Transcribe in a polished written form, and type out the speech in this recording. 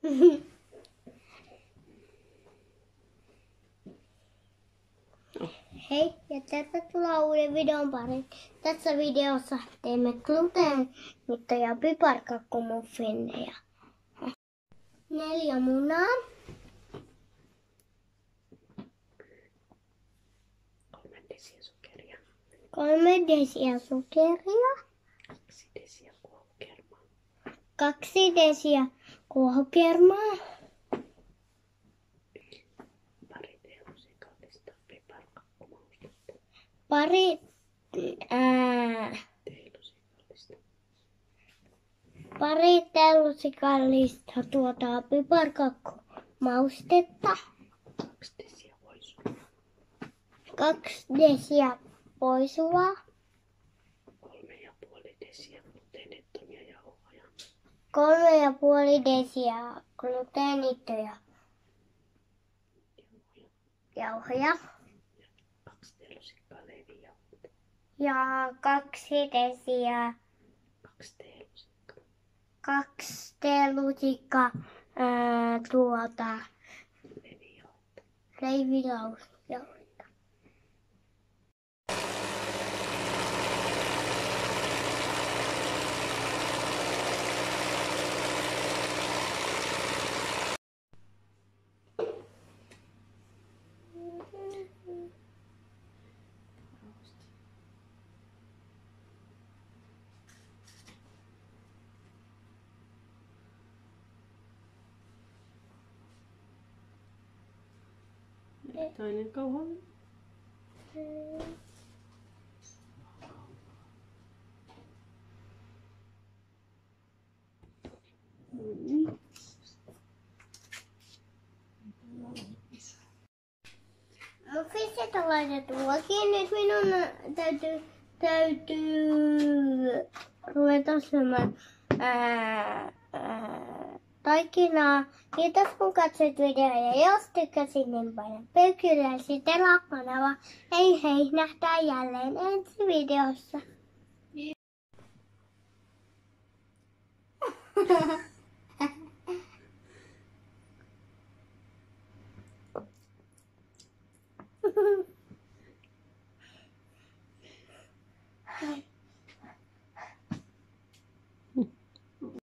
Hei ja tervetuloa uuden videon pariin. Tässä videossa teemme gluteenittomia ja piparkakkumuffineja. 4 munaa. 3 desiä sokeria. 3 desiä sokeria. 2 desiä kuohukermaa. 2 desiä kuohukermaa. Pari teelusikallista piparkakkumaustetta. Pari teelusikallista piparkakkumaustetta. 2 desiä voisua. 2 desiä voisua. 3,5 desiä gluteenittomia jauhoja. 3,5 desiä gluteenittomia jauhoja. Ja 2 teelusikkaa leivijauhetta. Ja 2 desiä 2 teelusikkaa leivijauhetta. Toinen kauhan. Muffiset on laitettu lakiin. Nyt minun täytyy ruveta syömään taikinaa. Kiitos kun katsoit videoa ja jos tykkäsit niin paljon pöykkyllä sitten kanava. Hei hei, nähdään jälleen ensi videossa.